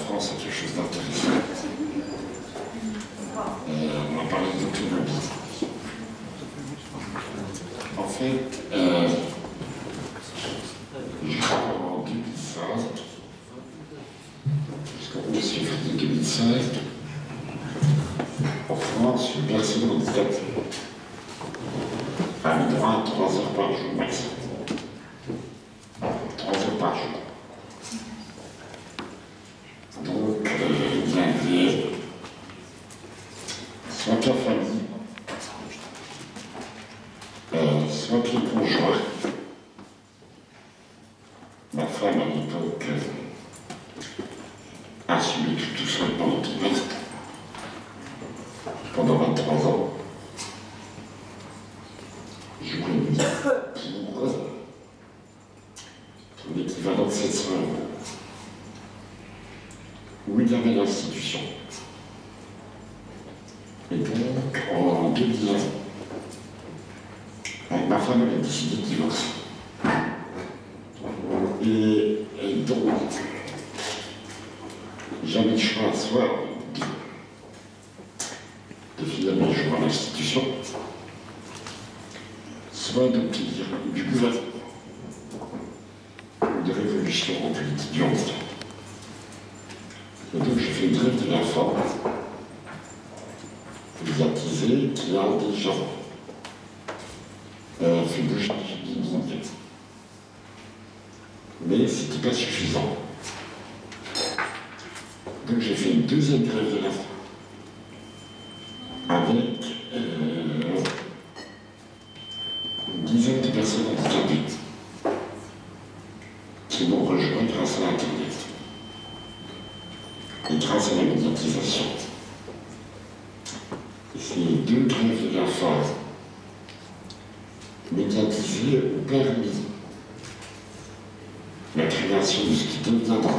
France a quelque chose d'intéressant. On a parlé d'autonomie. En fait, jusqu'en 2005, jusqu'au 11 février 2005, en France, une personne handicapée a le droit à 3 heures par jour maximum. 3 heures par jour. Donc, il y avait soit la famille, soit les conjoints. Ma femme, à l'époque, a assumé tout seul pendant tout le reste, pendant 23 ans. Jour et nuit pour l'équivalent de 700 €. Où il y avait l'institution. Et donc, en 2001, avec ma femme, elle a décidé de divorcer. Et donc, j'avais le choix soit de finir mes jours à l'institution, soit d'obtenir du gouvernement de révolution en politique du handicap. Et donc, j'ai fait une grève de la faim, médiatisée, qui a déjà fait bouger les lignes. Mais ce n'était pas suffisant. Donc j'ai fait une deuxième grève de la faim avec une dizaine de personnes handicapées qui m'ont rejoint grâce à Internet et grâce à la médiatisation. Et ces deux grèves de la faim médiatisées ont permis la création de ce qui deviendra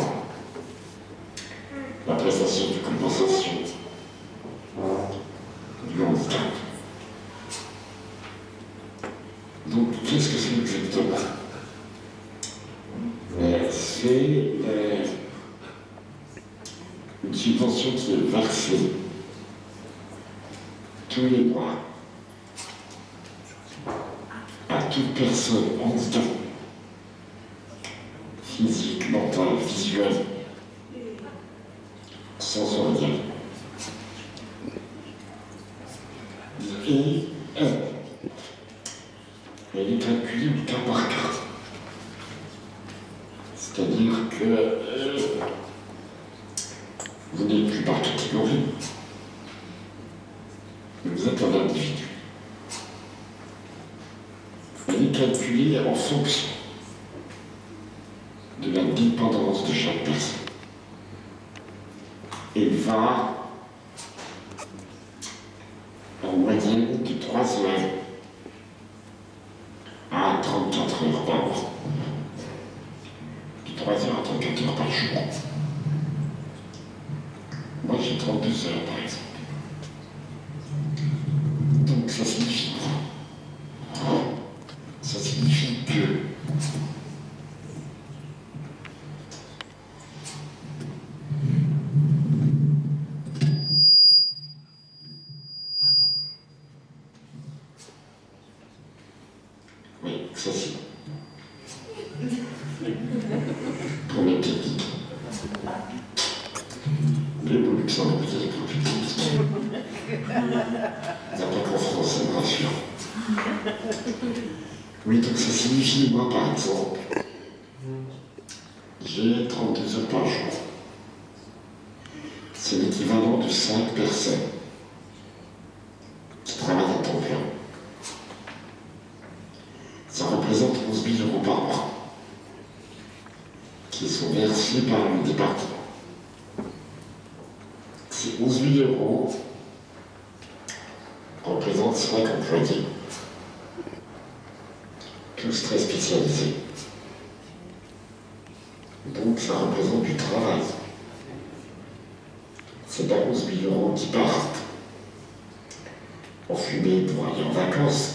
la prestation de compensation du handicap. Donc, qu'est-ce que c'est exactement? C'est une subvention qui est versée tous les mois à toute personne handicapée, physique, mentale, visuelle, sensorielle. Et elle est calculée au cas par cas. C'est-à-dire que vous n'êtes plus par catégorie, mais vous êtes un individu. Elle est calculée en fonction de la dépendance de chaque personne. Elle va en moyenne de 3 heures à 34 heures par an. De 3 heures à 34 heures par jour. Moi j'ai 32 heures par exemple. Donc ça signifie quoi? Ça signifie que ça c'est pour mes techniques. Les beaux Luxembourg, c'est les profils. Il n'y a pas qu'en France, ça me rassure. Oui, donc ça signifie, moi par exemple, j'ai 32 heures par jour. C'est l'équivalent de 5 personnes qui travaillent à temps plein. Ça représente 11 000 € par mois qui sont versés par le département. Ces 11 000 € représentent 5 employés, tous très spécialisés. Donc ça représente du travail. C'est pas 11 000 € qui partent en fumée pour aller en vacances.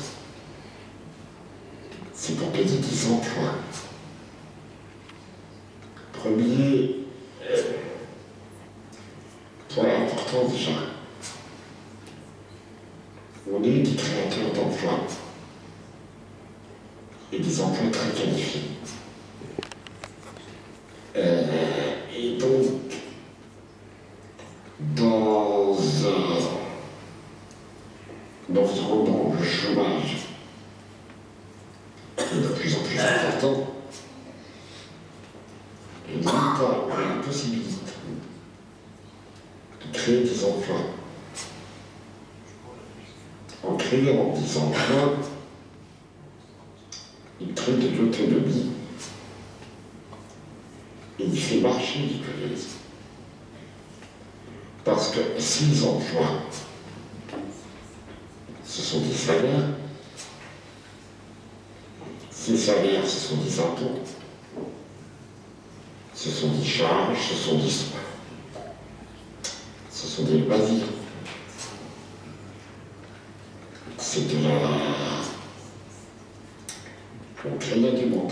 C'est pour payer des emplois. Premier France déjà, on est des créateurs d'emplois et des emplois très qualifiés. Et donc, dans un environnement où le chômage est de plus en plus important, l'État a la possibilité de créer des emplois. En créant des emplois, il crée de l'autonomie et il fait marcher l'économie. Parce que ces emplois, ce sont des salaires, ces salaires, ce sont des impôts, ce sont des charges, ce sont des soins, ce sont des loisirs, c'est de la... On crée la demande.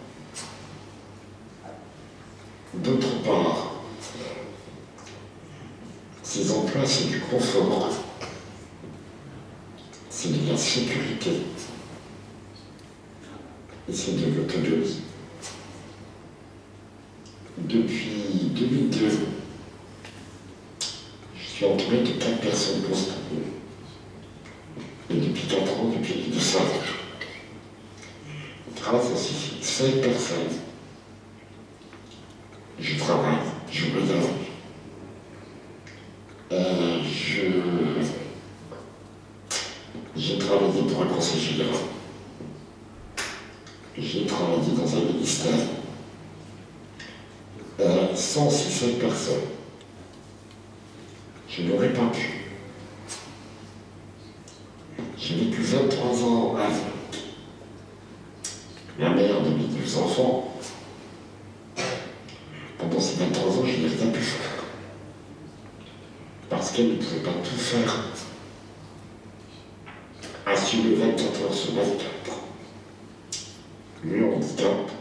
D'autre part, ces emplois, c'est du confort, c'est de la sécurité et c'est de l'autonomie. Depuis 2002, je suis entouré de 4 personnes constantes. Et depuis 4 ans, depuis de ça, grâce à ces 5 personnes, je travaille, je voyage. J'ai travaillé pour un conseil général. J'ai travaillé dans un ministère. Sans ces 5 personnes, je n'aurais pas pu. J'ai vécu 23 ans avec la mère de mes 2 enfants. Pendant ces 23 ans, je n'ai rien pu faire. Parce qu'elle ne pouvait pas tout faire. Assumer 24 heures sur 24. Le handicap,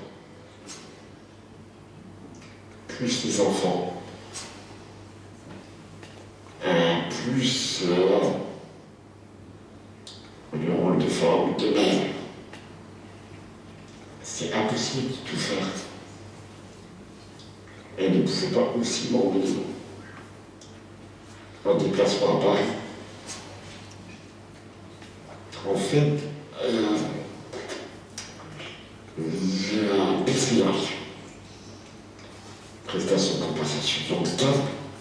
plus les enfants, plus le rôle de femme, de mère. C'est impossible de tout faire. Elle ne pouvait pas aussi m'emmener en déplacement à Paris. En fait, j'ai un PCH, prestation de compensation du handicap.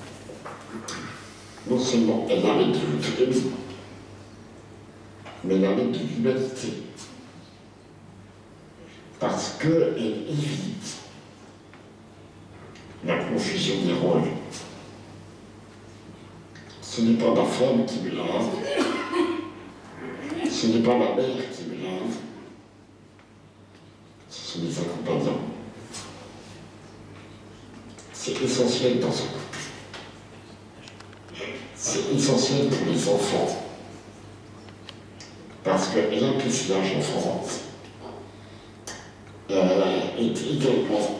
Non seulement elle arrête de l'autonomie, mais elle arrête de l'humanité. Parce qu'elle évite la confusion des rôles. Ce n'est pas ma femme qui me lave, ce n'est pas ma mère qui me lave, ce sont des accompagnants. C'est essentiel dans ce couple. C'est essentiel pour les enfants. Parce que l'APCH en France est également,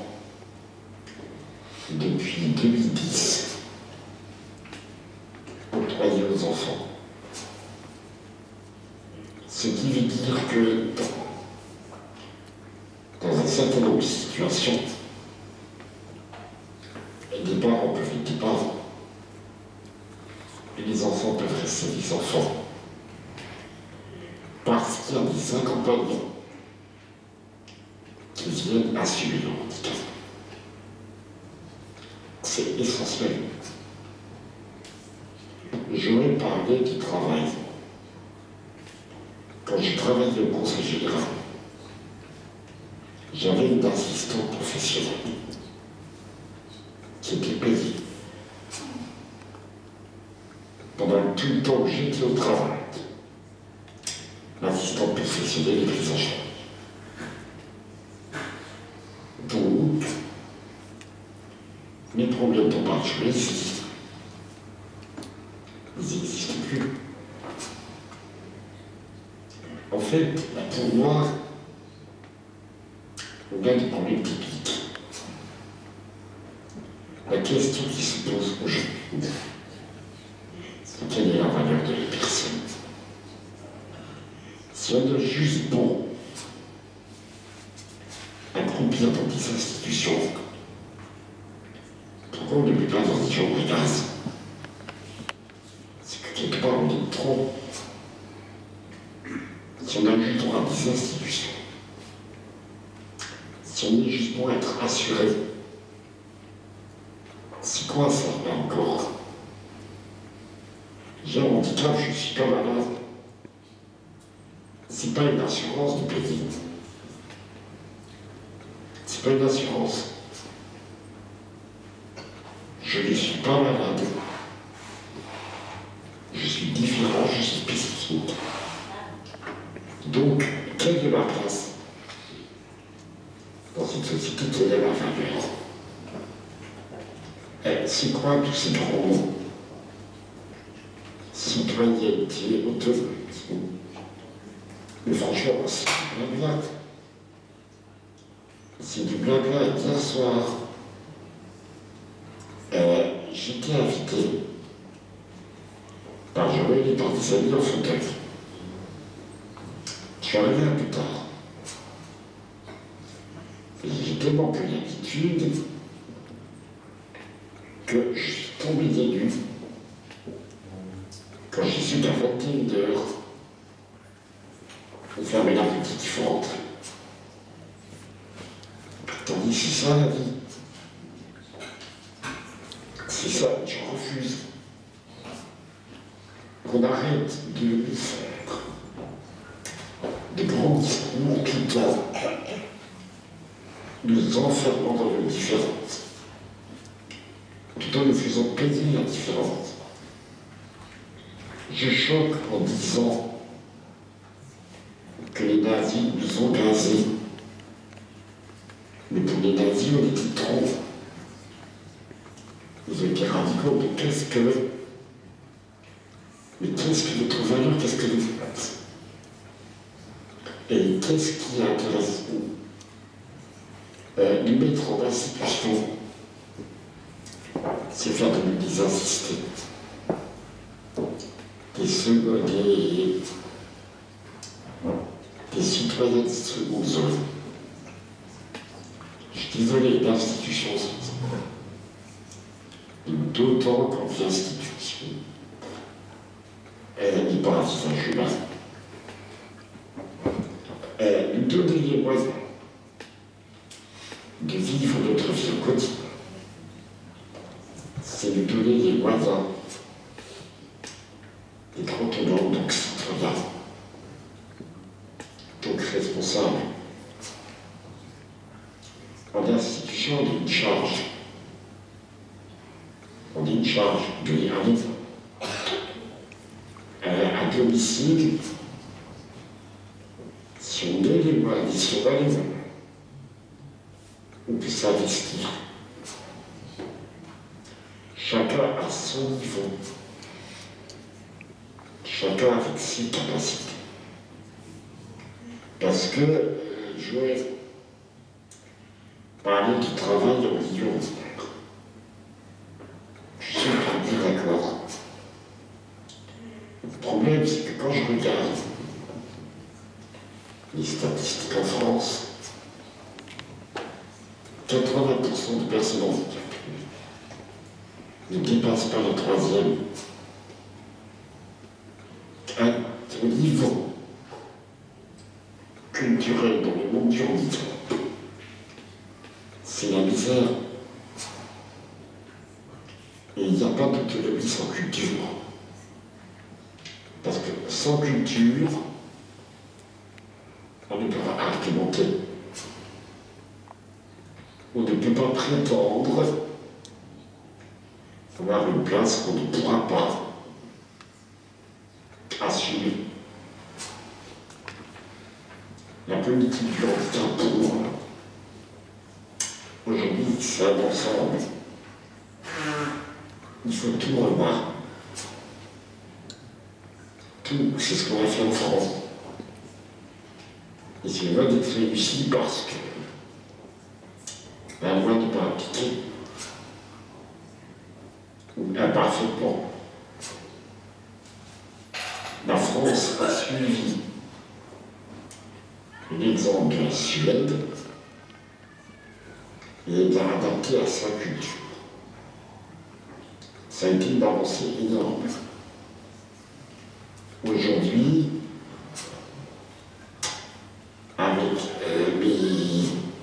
depuis 2010, octroyé aux enfants. Ce qui veut dire que dans un certain nombre de situations, les parents peuvent être des parents et les enfants peuvent rester des enfants. Parce qu'il y a des accompagnants qui viennent assumer le handicap. C'est essentiel. J'aurais parlé du travail. Quand j'ai travaillé au conseil général, j'avais une assistante professionnelle qui était payée. Pendant tout le temps que j'étais au travail, l'assistante professionnelle est prise en charge. Donc, les problèmes de marche existent. Ils n'existent plus. En fait, pour moi, on a des problèmes techniques. La question qui se pose aujourd'hui, quelle est la valeur de la personne? Si on a juste bon accomplir dans des institutions, pourquoi on ne met pas dans des gens de base? C'est que quelque part on est trop. Si on a juste droit à des institutions, si on est juste pour être assuré, c'est quoi ça là encore? J'ai un handicap, je suis pas malade. C'est pas une assurance de payer. C'est pas une assurance. Je ne suis pas malade. Je suis différent, je suis spécifique. Donc, quelle est ma place dans une société? Quelle est ma valeur? C'est quoi tous ces grands mots? Citoyenneté, autonomie. Mais franchement, c'est du blabla. C'est du blabla. Hier soir, j'étais invité par Joël et par des amis en fauteuil. Je suis arrivé un peu tard. J'ai tellement pris l'habitude que je suis tombé des nues quand j'ai su qu'à 21h, on fermait la boutique, il faut rentrer. Tandis que c'est ça la vie. C'est ça, je refuse. Qu'on arrête de nous faire des grands discours tout le temps, nous enfermant dans le différent, tout en nous faisant payer la différence. Je choque en disant que les nazis nous ont gazés. Mais pour les nazis, on était trop. Ils ont été radicaux, mais qu'est-ce que notre valeur, qu'est-ce que nous faites? Et qu'est-ce qui intéresse nous mettre en institution, c'est faire de nous des insistés. Des citoyens de seconde zone. Je suis désolé, l'institution, d'autant quand l'institution, elle n'est pas un visage humain. Nous donner les moyens de vivre notre vie au quotidien. C'est nous donner les moyens d'être autonomes, donc citoyens, donc responsables. En institution, on a une charge. On a une charge de l'Irlande. À domicile, si on a les moyens, si on a les moyens, on peut s'investir. Chacun à son niveau. Chacun avec ses capacités. Parce que, Joël parlait du travail en milieu ordinaire. Je suis très d'accord. Le problème, c'est que quand je regarde les statistiques en France, 80% de personnes handicapées ne dépassent pas le troisième. Au niveau culturel dans le monde du handicap, c'est la misère. Et il n'y a pas d'autonomie sans culture. Parce que sans culture, on ne peut pas argumenter. On ne peut pas prétendre avoir une place qu'on ne pourra pas assumer. La politique du handicap pour moi, aujourd'hui, c'est un ensemble. Il faut tout revoir. Tout, c'est ce qu'on a fait en France. Et c'est loin d'être réussi parce que la loi n'est pas appliquée. Ou imparfaitement. France a suivi l'exemple de la Suède et l'a adapté à sa culture. Ça a été une avancée énorme. Aujourd'hui, avec mes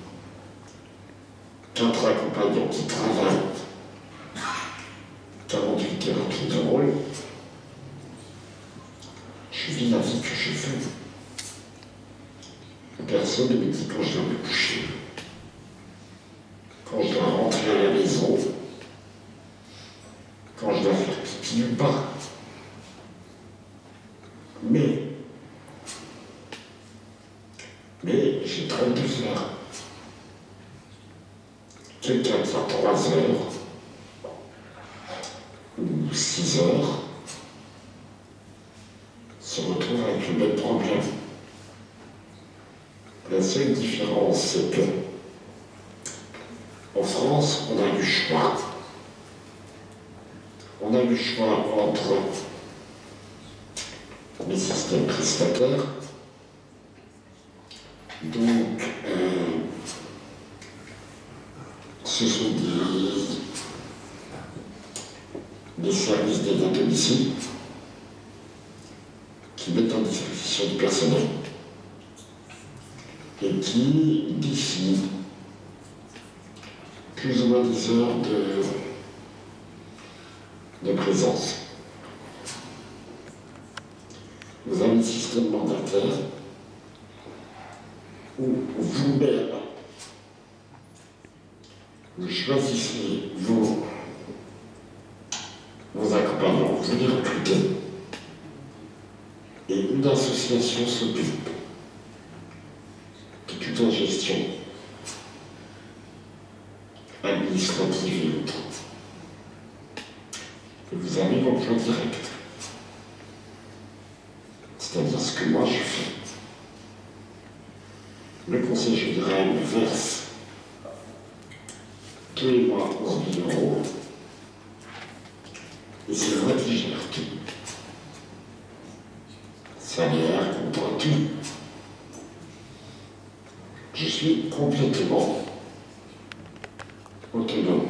4 accompagnants qui travaillent 48 heures tout de rôle, je vis la vie que je fais. Personne ne me dit quand je dois me coucher, quand je dois rentrer à la maison, quand je dois faire pipi ou pas. Mais j'ai 32 heures. Quelqu'un qui a 3 heures ou 6 heures se retrouve avec le même problème. La seule différence, c'est que en France, on a du choix. On a le choix entre les systèmes prestataires, donc ce sont des services d'aide à domicile qui mettent en disposition du personnel et qui décident plus ou moins des heures de présence. Vous avez un système mandataire où vous-même, vous choisissez vos accompagnants, vous les recrutez, et une association s'occupe de toute la gestion administrative et autres. Et vous avez l'emploi direct. C'est-à-dire ce que moi je fais. Le conseil général me verse tous les mois 11 000 €, et c'est moi qui gère tout. Salaire, contrat, tout. Je suis complètement autonome.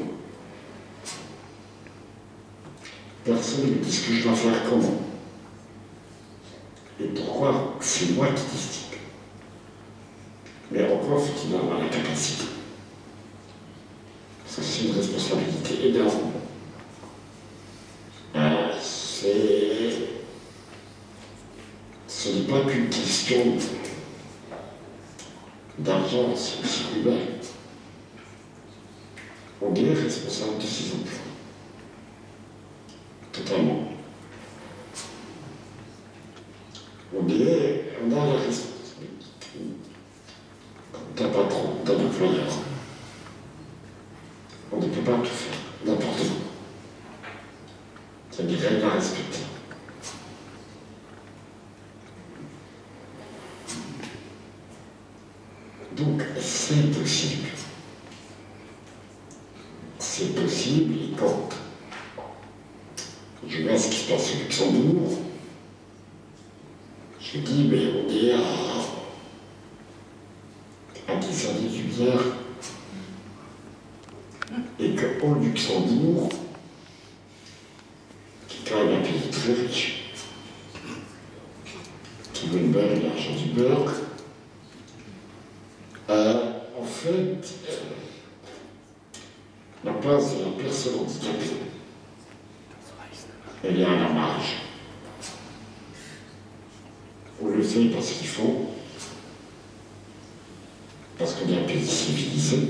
Personne ne me dit ce que je dois faire comment. Et pourquoi c'est moi qui décide. Mais encore faut-il avoir la capacité. Parce que c'est une responsabilité énorme. Ce n'est pas qu'une question d'argent, c'est aussi humain. On est responsable de ses emplois. Totalement. On a la responsabilité d'un patron, d'un employeur. On ne peut pas tout faire, n'importe quoi. Il y a des règles à respecter. Donc, c'est possible. C'est possible, et quand je vois ce qui se passe au Luxembourg, je dis, mais on est à 10 années-lumière, et qu'au Luxembourg, qui est quand même un pays très riche, qui veut le beurre et l'argent du beurre, en fait, la place de la personne handicapée, elle est à la marge. On le fait parce qu'il faut, parce qu'on est un pays civilisé.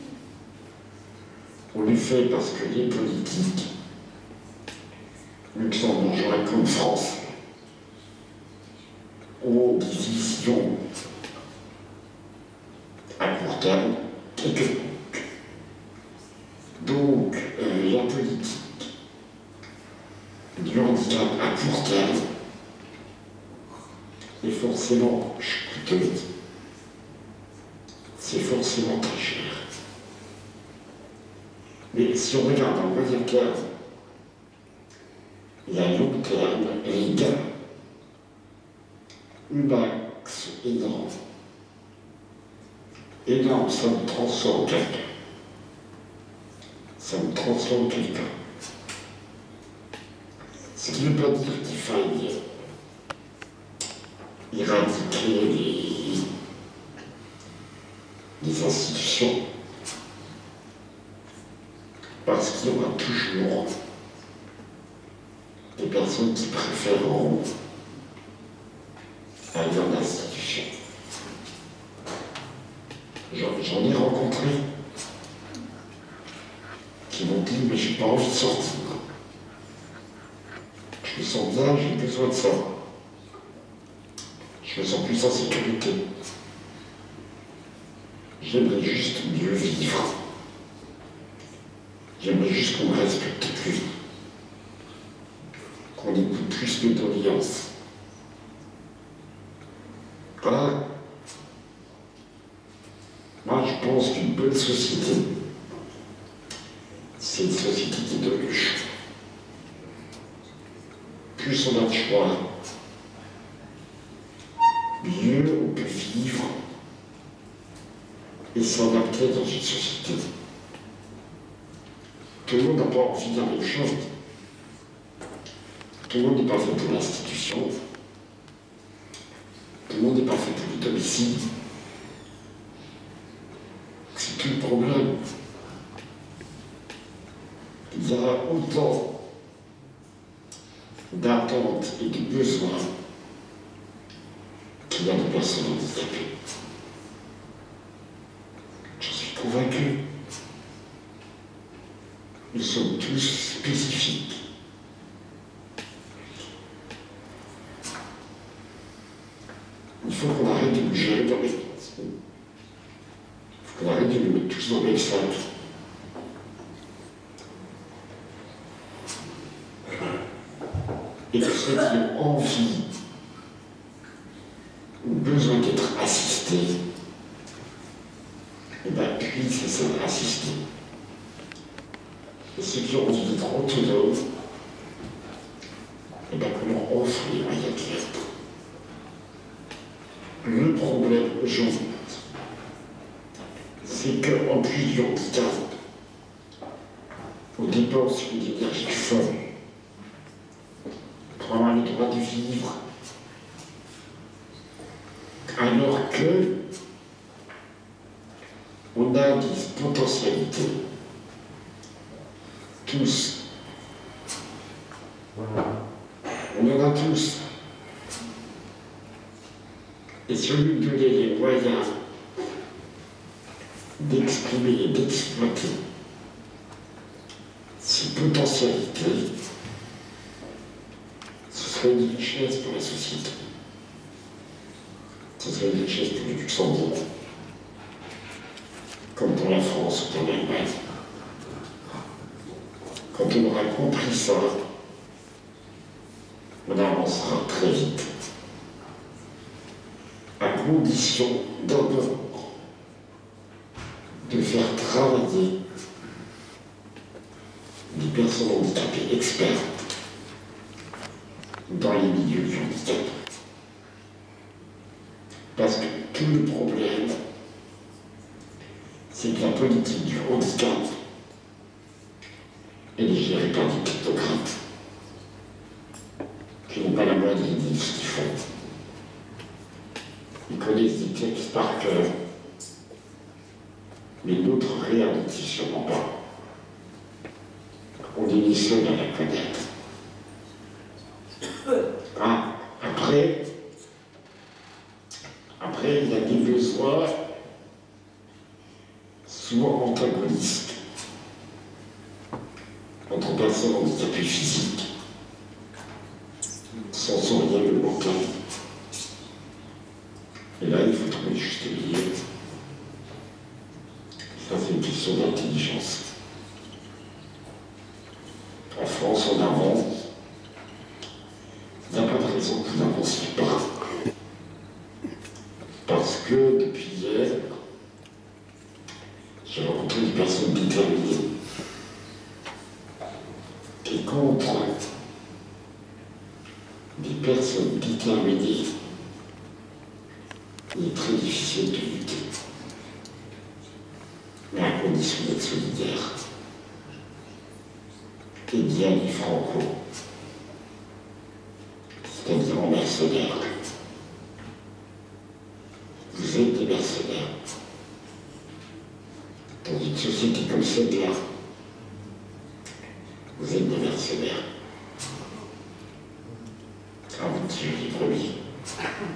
On le fait parce que les politiques luxembourgeois comme France ont des visions à court terme et que donc la politique du handicap à court terme est forcément coûteuse, c'est forcément très cher. Mais si on regarde en moyen terme et à long terme, les gains une axe énorme. Énorme, ça me transforme quelqu'un. Ça me transforme quelqu'un. Ce qui ne veut pas dire qu'il faille éradiquer les institutions. Parce qu'il y aura toujours des personnes qui préféreront aller en institution. J'en ai rencontré qui m'ont dit mais j'ai pas envie de sortir. Je me sens bien, j'ai besoin de ça. Je me sens plus en sécurité. J'aimerais juste mieux vivre. J'aimerais juste qu'on me respecte plus. Qu'on écoute plus de doléances. Voilà. Moi, je pense qu'une bonne société, c'est une société qui donne le choix. Plus on a de choix, mieux on peut vivre et s'adapter dans une société. Tout le monde n'a pas envie de la même chose. Tout le monde n'est pas fait pour l'institution. Tout le monde n'est pas fait pour le domicile. C'est tout le problème. Il y a autant d'attentes et de besoins qu'il y a de personnes handicapées. Je suis convaincu. Nous sommes tous spécifiques. Il faut qu'on arrête de nous gérer dans les... Il faut qu'on arrête de nous mettre tous dans le même sac. Et que ceux qui ont envie ou besoin d'être assistés, eh bien, puissent essayer d'assister. Et ceux qui ont envie d'être autonomes, eh bien, qu'on leur offre les moyens de l'être. Le problème aujourd'hui, c'est qu'en plus du handicap, on dépense une énergie folle pour avoir le droit de vivre, alors que on a des potentialités, tous. On en a tous. Et si on nous donnait les moyens d'exprimer et d'exploiter ces potentialités, ce serait une richesse pour la société. Ce serait une richesse pour le Luxembourg, comme pour la France ou pour l'Allemagne. Quand on aura compris ça, on avancera très vite. À condition d'abord de faire travailler des personnes handicapées expertes dans les milieux du handicap. Parce que tout le problème, c'est que la politique du handicap, elle est gérée par des technocrates qui n'ont pas la moindre idée de ce qu'ils font. Ils connaissent des textes par cœur, mais notre réalité sûrement pas. On est les seuls à la connaître. Ah, après, il y a des besoins souvent antagonistes entre personnes handicapées physiques, sensorielles ou mentales. Et là, il faut trouver le juste milieu. Ça, c'est une question d'intelligence. En France, on avance. Il n'y a pas de raison que vous n'avanciez pas. Parce que depuis hier, j'ai rencontré des personnes déterminées et contre des personnes déterminées il est très difficile de lutter. Mais à condition d'être solidaire. Et d'y aller franco. C'est-à-dire en mercenaires. Vous êtes des mercenaires. Dans une société comme celle-là, vous êtes des mercenaires. Ah, vous tuez les premiers.